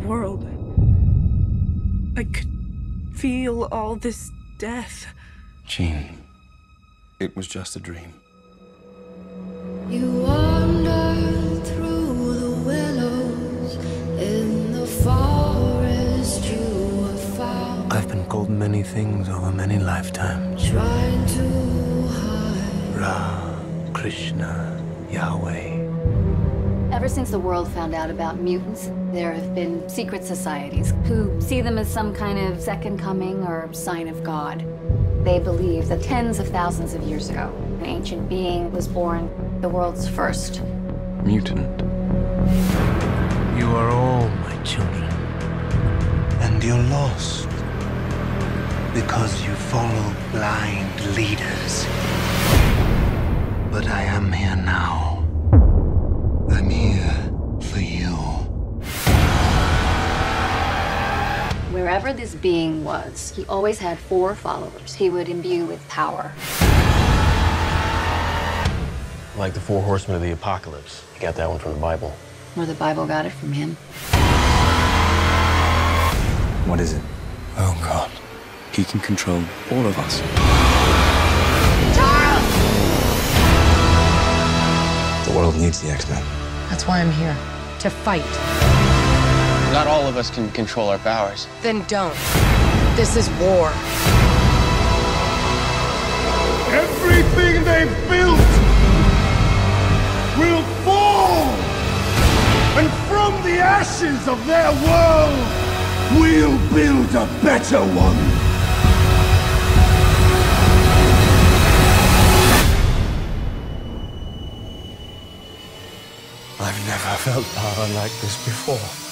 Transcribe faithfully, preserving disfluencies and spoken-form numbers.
world. I could feel all this death. Jean, it was just a dream. You wander through the willows in the forest you have found. I've been called many things over many lifetimes. Trying to hide. Ra, Krishna, Yahweh. Ever since the world found out about mutants, there have been secret societies who see them as some kind of second coming or sign of God. They believe that tens of thousands of years ago, an ancient being was born, the world's first Mutant. You are all my children. And you're lost. Because you follow blind leaders. But I am here now. I'm here for you. Wherever this being was, he always had four followers he would imbue with power. Like the four horsemen of the apocalypse. You got that one from the Bible. Or the Bible got it from him. What is it? Oh, God. He can control all of us. The world needs the X-Men. That's why I'm here. To fight. Not all of us can control our powers. Then don't. This is war. Everything they've built will fall! And from the ashes of their world, we'll build a better one! I've never felt power like this before.